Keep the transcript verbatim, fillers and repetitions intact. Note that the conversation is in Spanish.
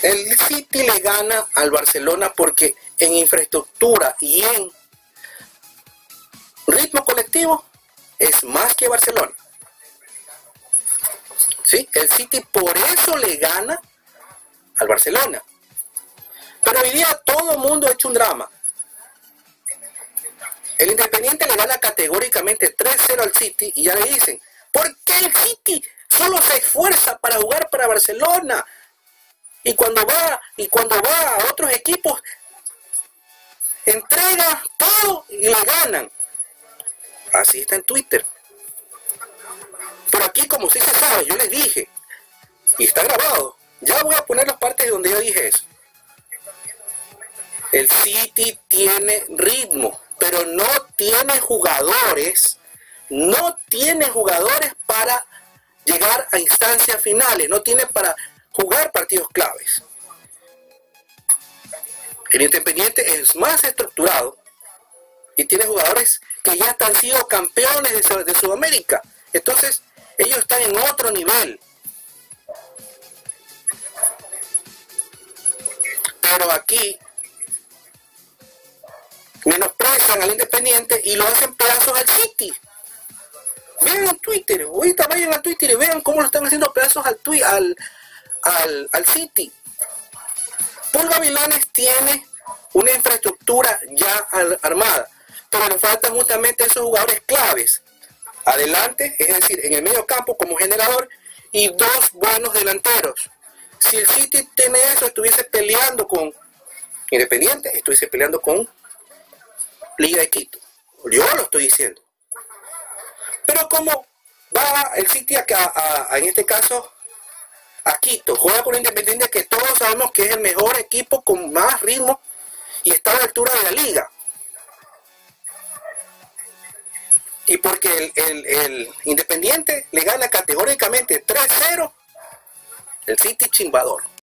El City le gana al Barcelona porque en infraestructura y en ritmo colectivo es más que Barcelona. ¿Sí? El City por eso le gana al Barcelona. Pero hoy día todo el mundo ha hecho un drama. El Independiente le gana categóricamente tres cero al City y ya le dicen, ¿por qué el City solo se esfuerza para jugar para Barcelona? Y cuando va, y cuando va a otros equipos, entrega todo y le ganan. Así está en Twitter. Pero aquí, como sí se sabe, yo les dije, y está grabado, ya voy a poner las partes donde yo dije eso. El City tiene ritmo, pero no tiene jugadores, no tiene jugadores para llegar a instancias finales, no tiene para jugar partidos claves. El Independiente es más estructurado y tiene jugadores que ya han sido campeones de, de Sudamérica. Entonces, ellos están en otro nivel. Pero aquí menosprecian al Independiente y lo hacen pedazos al City. Vean en Twitter, ahorita vayan a Twitter y vean cómo lo están haciendo pedazos al, twi al, al, al City. Paul Gavilanes tiene una infraestructura ya armada, pero le faltan justamente esos jugadores claves. Adelante, es decir, en el medio campo como generador y dos buenos delanteros. Si el City tiene eso, estuviese peleando con Independiente, estuviese peleando con Liga de Quito. Yo lo estoy diciendo. Pero como va el City acá, a, a, en este caso, a Quito, juega con Independiente, que todos sabemos que es el mejor equipo con más ritmo y está a la altura de la liga. Y porque el, el, el Independiente le gana categóricamente tres cero, el City chimbador.